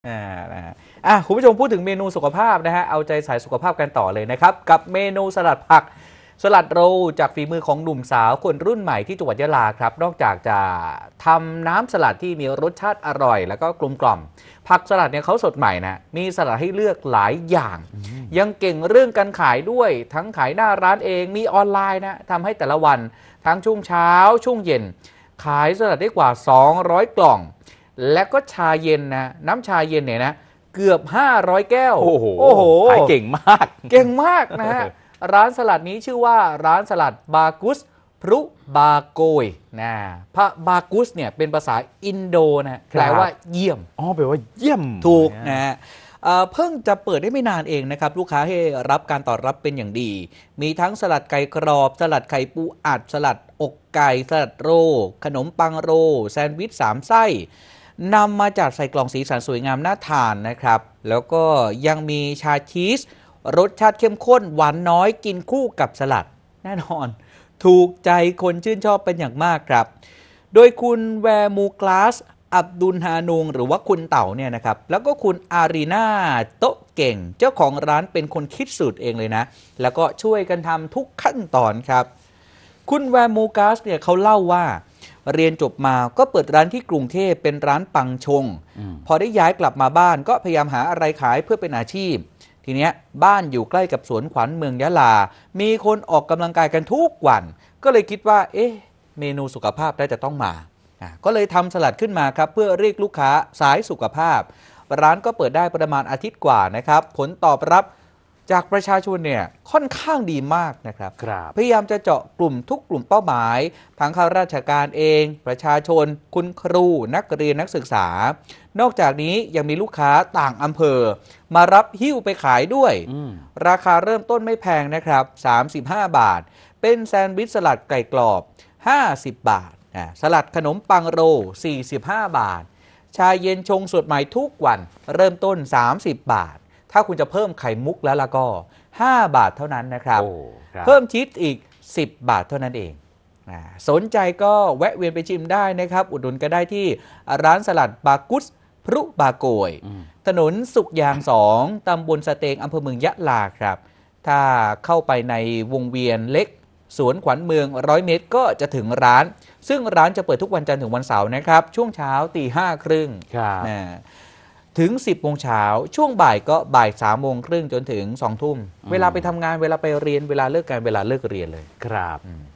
นะฮะคุณผู้ชมพูดถึงเมนูสุขภาพนะฮะเอาใจสายสุขภาพกันต่อเลยนะครับกับเมนูสลัดผักสลัดโรลจากฝีมือของหนุ่มสาวคนรุ่นใหม่ที่จังหวัดยะลาครับนอกจากจะทำน้ำสลัดที่มีรสชาติอร่อยแล้วก็กลมกล่อมผักสลัดเนี่ยเขาสดใหม่นะมีสลัดให้เลือกหลายอย่างยังเก่งเรื่องการขายด้วยทั้งขายหน้าร้านเองมีออนไลน์นะทำให้แต่ละวันทั้งช่วงเช้าช่วงเย็นขายสลัดได้กว่า200กล่องและก็ชาเย็นนะน้ำชาเย็นเนี่ยนะเกือบ500แก้วโอ้โหขายเก่งมากนะฮะร้านสลัดนี้ชื่อว่าร้านสลัดบากุสพรุบาโกยนะพระบากุสเนี่ยเป็นภาษาอินโดนะแปลว่าเยี่ยมแปลว่าเยี่ยมถูกนะฮะเพิ่งจะเปิดได้ไม่นานเองนะครับลูกค้าให้รับการตอบรับเป็นอย่างดีมีทั้งสลัดไก่กรอบสลัดไข่ปูอัดสลัดอกไก่สลัดโรขนมปังโรแซนด์วิช3ไส้นำมาจัดใส่กล่องสีสันสวยงามน่าทานนะครับแล้วก็ยังมีชาชีสรสชาติเข้มข้นหวานน้อยกินคู่กับสลัดแน่นอนถูกใจคนชื่นชอบเป็นอย่างมากครับโดยคุณแวร์มูกลาสอับดุลฮานุงหรือว่าคุณเต่าเนี่ยนะครับแล้วก็คุณอารีนาโตะเก่งเจ้าของร้านเป็นคนคิดสูตรเองเลยนะแล้วก็ช่วยกันทำทุกขั้นตอนครับคุณแวร์มูกลาสเนี่ยเขาเล่าว่าเรียนจบมาก็เปิดร้านที่กรุงเทพเป็นร้านปังชงพอได้ย้ายกลับมาบ้านก็พยายามหาอะไรขายเพื่อเป็นอาชีพทีเนี้ยบ้านอยู่ใกล้กับสวนขวัญเมืองยะลามีคนออกกำลังกายกันทุกวันก็เลยคิดว่าเมนูสุขภาพน่าจะต้องมาก็เลยทำสลัดขึ้นมาครับเพื่อเรียกลูกค้าสายสุขภาพร้านก็เปิดได้ประมาณอาทิตย์กว่านะครับผลตอบรับจากประชาชนเนี่ยค่อนข้างดีมากนะครับพยายามจะเจาะกลุ่มทุกกลุ่มเป้าหมายทั้งข้าราชการเองประชาชนคุณครูนักเรียนนักศึกษานอกจากนี้ยังมีลูกค้าต่างอำเภอมารับหิ้วไปขายด้วยราคาเริ่มต้นไม่แพงนะครับ35บาทเป็นแซนด์วิชสลัดไก่กรอบ50บาทสลัดขนมปังโร45บาทชาเย็นชงสดใหม่ทุกวันเริ่มต้น30บาทถ้าคุณจะเพิ่มไข่มุกแล้วก็5บาทเท่านั้นนะครับเพิ่มชีสอีก10บาทเท่านั้นเองสนใจก็แวะเวียนไปชิมได้นะครับอุดหนุนก็ได้ที่ร้านสลัดบากุสพรุบาโกยถนนสุขยาง2ตำบลสะเตงอำเภอเมืองยะลาครับถ้าเข้าไปในวงเวียนเล็กสวนขวัญเมือง100 เมตรก็จะถึงร้านซึ่งร้านจะเปิดทุกวันจันทร์ถึงวันเสาร์นะครับช่วงเช้าตี 5:30ถึง 10 โมงเช้าช่วงบ่ายก็บ่าย 3:30จนถึง 2 ทุ่มเวลาไปทำงานเวลาไปเรียนเวลาเลิกงานเวลาเลิกเรียนเลยครับ